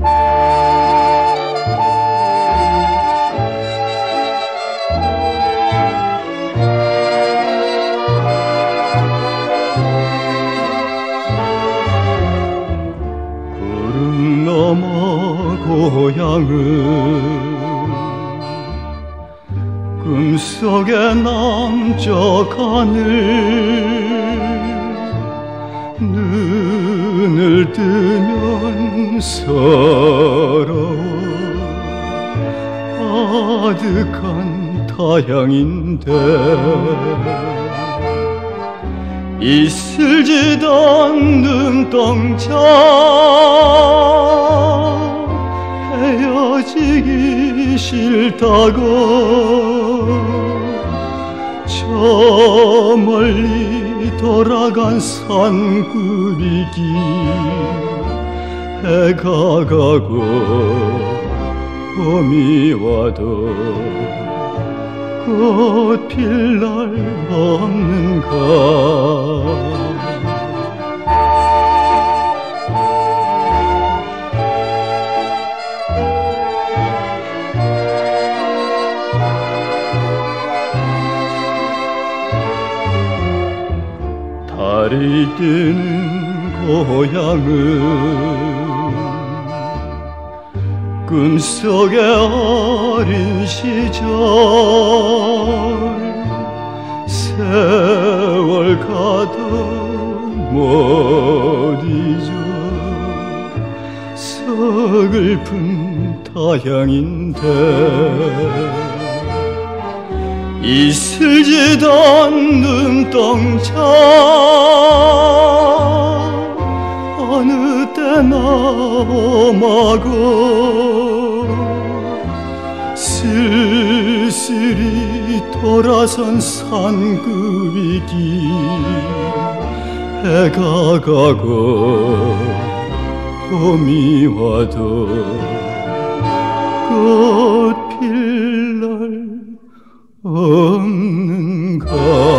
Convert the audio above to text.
구름 넘어 고향은 꿈속에 남져가늘 눈을 뜨면 서러워 아득한 타향인데 이슬지던 눈동자 헤어지기 싫다고 저 멀리 돌아간 산구비기 해가 가고 봄이 와도 꽃 필 날 없는가. 달이 뜨는 고향은 꿈속의 어린 시절 세월 가도 못 잊어 서글픈 타향인데 이슬지던 눈동자 어느 때나 험하고 쓸쓸히 돌아선 산급이기 해가 가고 봄이 와도 꽃 필 날 없는가.